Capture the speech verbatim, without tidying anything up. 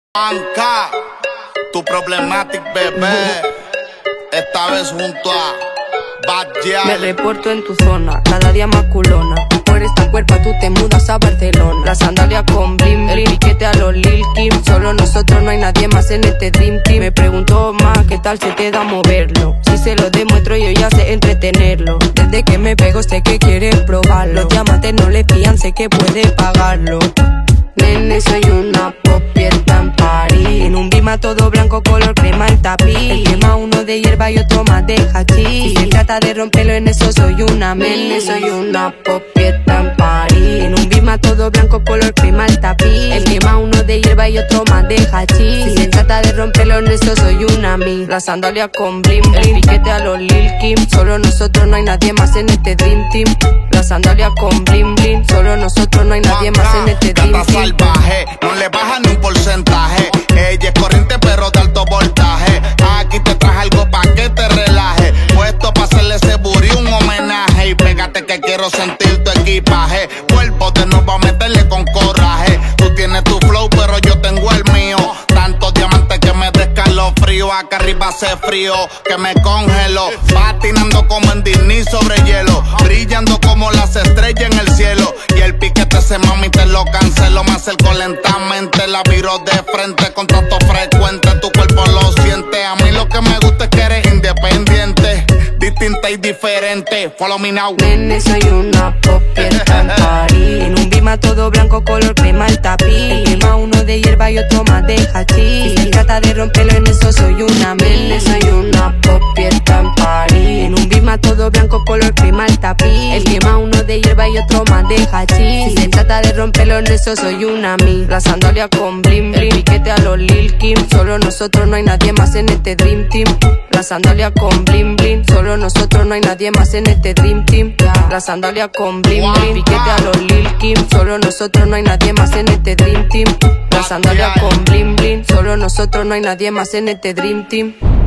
Anka, tu problematic bebé, esta vez junto a Bad Gyal. Me reporto en tu zona, cada día más culona. Por esta cuerpa tú te mudas a Barcelona. La sandalia con blim, el piquete a los Lil Kim. Solo nosotros, no hay nadie más en este Dream Team. Me pregunto más, ¿qué tal se te da moverlo? Si se lo demuestro yo ya sé entretenerlo. Desde que me pego sé que quieres probarlo. Los diamantes no le fían, sé que puede pagarlo. Nene, soy una popieta en París. En un bima todo blanco color crema el tapiz. El quema uno de hierba y otro más de hachís. Si se trata de romperlo en eso soy una Nene, soy una popieta en París. En un bima todo blanco color crema el tapiz. El quema uno de hierba y otro más de hachís. Si se trata de romperlo en eso soy una mi. La sandalia con blim, el piquete a los Lil Kim. Solo nosotros, no hay nadie más en este Dream Team. La sandalia con blim blim. Solo nosotros, no hay nadie más en este Dream Team. Salvaje, no le baja ni un porcentaje. Ella es corriente pero de alto voltaje. Aquí te traje algo pa' que te relaje. Puesto pa' hacerle ese booty un homenaje. Y pégate que quiero sentir tu equipaje. Cuerpo de nuevo a meterle con coraje. Tú tienes tu flow pero yo tengo el mío. Tantos diamantes que me descalofrío. Acá arriba hace frío que me congelo. Patinando como en Disney sobre hielo. Brillando como las estrellas en el cielo. Y el piquete ese mami te lo cancelo. Me acerco lentamente, la viro de frente. Contacto frecuente, tu cuerpo lo siente. A mí lo que me gusta es que eres independiente, distinta y diferente. Follow me now. Nene, soy una popieta en París. En un bima todo blanco color crema el tapiz. El quema uno de hierba y otro más de hachís. Si se trata de romperlo en eso soy una Nene, soy una popieta en París. En un bima todo blanco color crema el tapiz. El quema uno de hierba y otro más de hachís. Si se trata de romperlo en eso soy una mi. La sandalia con blim blim, el piquete a los Lil Kim. Solo nosotros, no hay nadie más en este Dream Team. La sandalia con blim blim. Solo nosotros, no hay nadie más en este Dream Team. La sandalia con blim blim, piquete a los Lil Kim. Solo nosotros, no hay nadie más en este Dream Team. La sandalia con blim blim. Solo nosotros, no hay nadie más en este Dream Team.